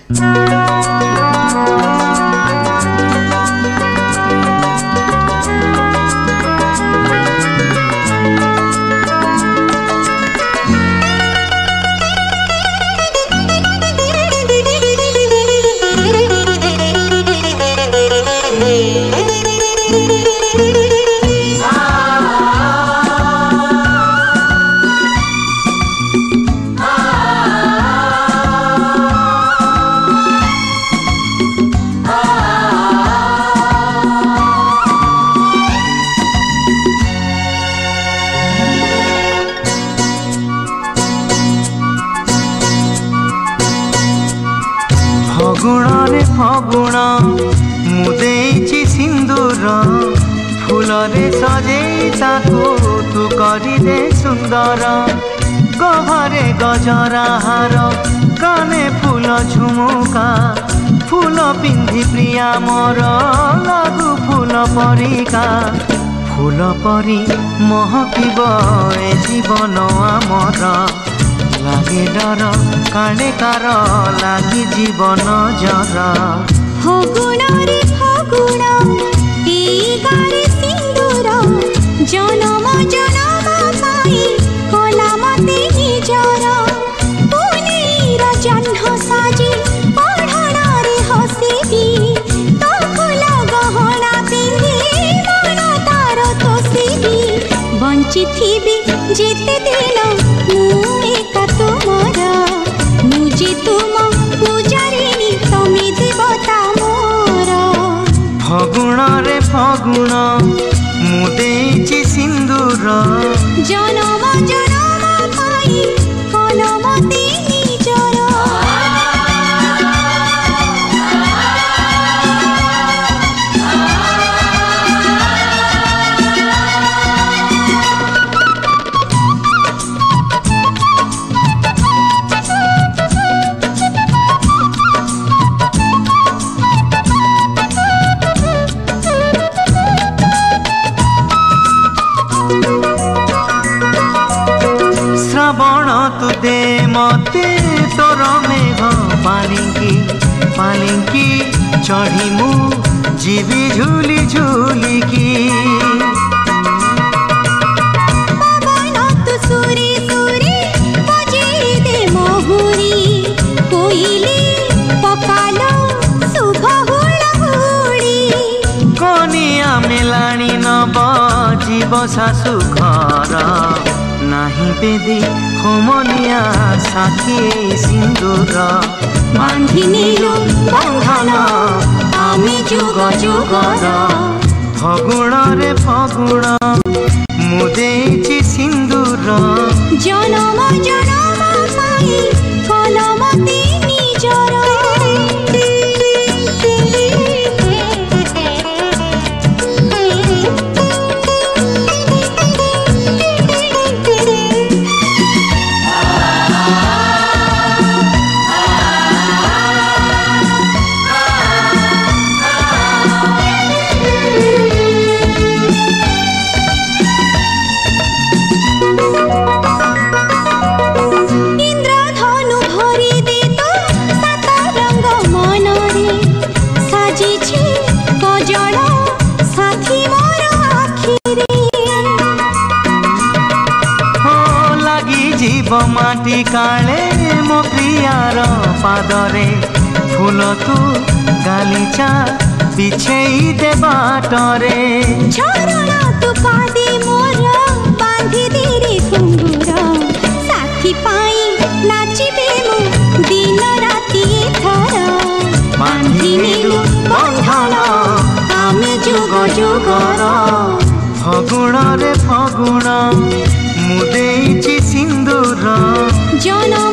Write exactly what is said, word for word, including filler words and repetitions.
ଫଗୁଣରେ ଫଗୁଣ ମୁଁ ଦେଇଛି ସିନ୍ଦୁର ଫୁଲରେ ସଜେଇ ତାକୁ ତୁ କରିଦେ ସୁନ୍ଦର ଗଭାରେ ଗଜରା ହାର କାନେ ଫୁଲ ଝୁମୁକା ଫୁଲ ପିନ୍ଧି ପ୍ରିୟା ମୋର ଲାଗୁ ଫୁଲ ପରିକା ଫୁଲ ପରି ମହକିବ ଏ ଜୀବନ ଆମର लागे डर काणे कार लागी जीवन जर फगुण रे फगुण एई गारे सिंदूर जनम जनम पाई कोला मते निजर पुनीर जह्न साजी पढ़ण रे हसिबी तो फूल गहना पिंधि मन तार तोसिबी बंची थिबी जेते दिन मु एका तुमर मुझे तुम पूजारिणी तमे देवता मोर फगुण रे फगुण मु देछि सिंदूर जनम जनम पाई कलम ते निजर श्रावण तु दे मते तोर मेघ पालिंकी पालिंकी चढ़ी मु जीवी झूली झूलिकी पवन तु सुरी सुरी बजेई दे महुरी कोइली पकालो शुभ हुड़हुड़ी कनिया मेलाणी नब जीव शाशु घर नाही बेदी होमनिया साथी सिंदूर बांधी नीलु बंधन आमे जुग जुगर फगुण रे फगुण मु देछि सिंदूर जनम जनम पाई कलम ते निजर माटी काले मो प्रियार पादरे फूल तू गालीचा बिछेई दे बाटरे झरण तू पादे मोर बांधी दे रे घुंगुर साथी पाई नाचिबे मु दिन राति थर बांधी नीलु बंधन आमे जुग जुगर फगुण रे फगुण मु देछि सिंदूर जनम